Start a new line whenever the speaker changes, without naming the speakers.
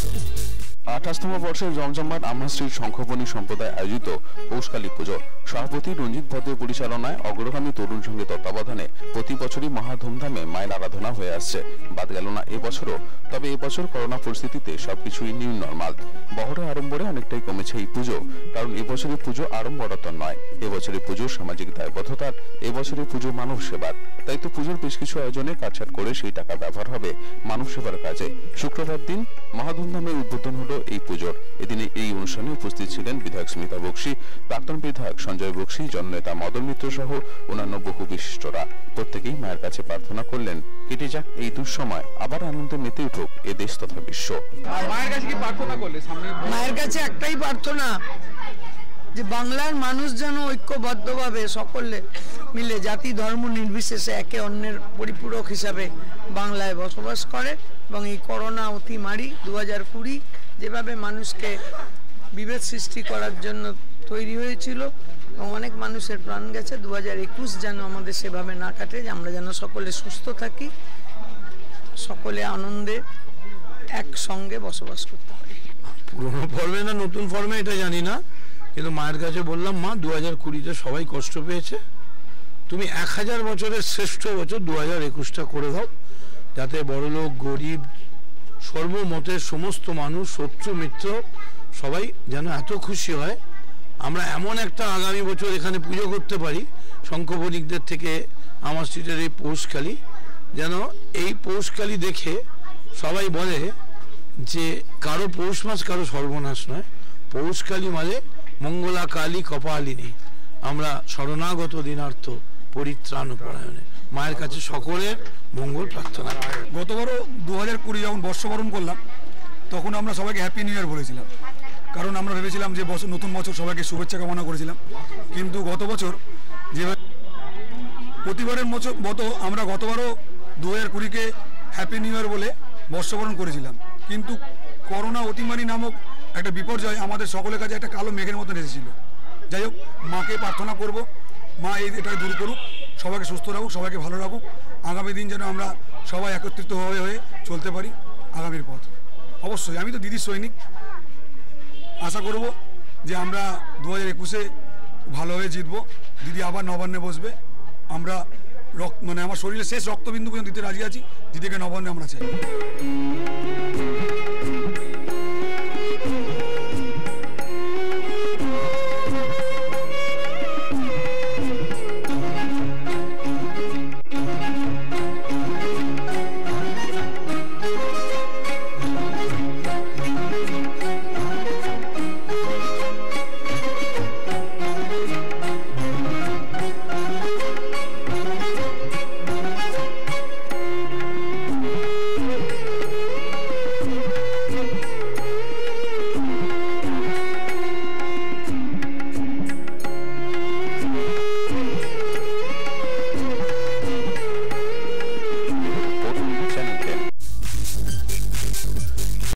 28তম বর্ষের জমজমাট আমহাশ্রীর শঙ্খবনী সম্প্রদায় আয়োজিত পৌষকালী পুজো সভাপতি রঞ্জিত ভদ্রের পরিচালনায় অগ্রগামী তরুণ সংঘের তত্ত্বাবধানে প্রতি বছরই মহা ধুমধামে মায়ের আরাধনা হয়ে আসছে। বাদ গেল না এবছরও। তবে এবছর করোনা পরিস্থিতিতে সবকিছুই নিউ নর্মাল। বহরে আড়ম্বরে অনেকটাই কমেছে এই পুজো, কারণ এবছরের পুজো আড়ম্বরতর নয়। এবছরের পুজো সামাজিক দায়বদ্ধতার, এবছরের পুজো মানব সেবার। তাই তো পুজোর বেশ কিছু আয়োজনে কাটছাট করে সেই টাকা ব্যবহার হবে মানব সেবার কাজে। শুক্রবার দিন মহা ধুমধামে উদ্বোধন হলো এই পুজোর। এদিনে এই অনুষ্ঠানে উপস্থিত ছিলেন বিধায়ক স্মিতা বক্সী, প্রাক্তন বিধায়ক সঞ্জয় বক্সী, জননেতা মদন মিত্র সহ অন্যান্য বহু বিশিষ্টরা। প্রত্যেকেই মায়ের কাছে প্রার্থনা করলেন কেটে যাক এই দুঃসময়, আবার আনন্দে মেতে উঠুক এ দেশ তথা বিশ্ব।
মায়ের কাছে কি প্রার্থনা করলে?
মায়ের কাছে একটাই প্রার্থনা, যে বাংলার মানুষ যেন ঐক্যবদ্ধভাবে সকলে মিলে জাতি ধর্ম নির্বিশেষে একে অন্যের পরিপূরক হিসাবে বাংলায় বসবাস করে এবং এই করোনা অতিমারি 2020 যেভাবে মানুষকে বিভেদ সৃষ্টি করার জন্য তৈরি হয়েছিল এবং অনেক মানুষের প্রাণ গেছে, 2021 যেন আমাদের সেভাবে না কাটে, যে আমরা যেন সকলে সুস্থ থাকি, সকলে আনন্দে একসঙ্গে বসবাস করতে পারি।
পুরোনো ফর্মে না নতুন ফর্মে এটা জানি না, কিন্তু মায়ের কাছে বললাম, মা 2020-তে সবাই কষ্ট পেয়েছে, তুমি 1000 বছরের শ্রেষ্ঠ বছর 2021টা করে দাও, যাতে বড়লোক গরিব সর্বমতের সমস্ত মানুষ শত্রু মিত্র সবাই যেন এত খুশি হয়, আমরা এমন একটা আগামী বছর এখানে পুজো করতে পারি শঙ্খবণিকদের থেকে আমার স্ট্রিটের এই পৌষকালী, যেন এই পৌষকালী দেখে সবাই বলে যে কারো পৌষ মাস কারো সর্বনাশ নয়, পৌষকালী মানে মঙ্গলা কালী কপালিনী, আমরা শরণাগত দিনার্থ পরিত্রাণ পরায়ণে মায়ের কাছে সকলের মঙ্গল প্রার্থনা।
গতবারও 2020 যখন বর্ষবরণ করলাম তখন আমরা সবাইকে হ্যাপি নিউ ইয়ার বলেছিলাম, কারণ আমরা ভেবেছিলাম যে নতুন বছর সবাইকে শুভেচ্ছা কামনা করেছিলাম। কিন্তু গত বছর যেভাবে প্রতিবারের মতো আমরা গতবারও 2020-কে হ্যাপি নিউ ইয়ার বলে বর্ষবরণ করেছিলাম, কিন্তু করোনা অতিমারি নামক একটা বিপর্যয় আমাদের সকলের কাছে একটা কালো মেঘের মতন এসেছিল। যাই হোক, মাকে প্রার্থনা করব, মা এটা দূর করুক, সবাইকে সুস্থ রাখুক, সবাইকে ভালো রাখুক, আগামী দিন যেন আমরা সবাই একত্রিত হয়ে চলতে পারি আগামীর পথ। অবশ্যই আমি তো দিদির সৈনিক, আশা করব যে আমরা 2021-এ ভালোভাবে জিতবো, দিদি আবার নবান্নে বসবে, আমরা আমার শরীরে শেষ রক্তবিন্দু পর্যন্ত দিতে রাজি আছি, দিদিকে নবান্নে আমরা চাই।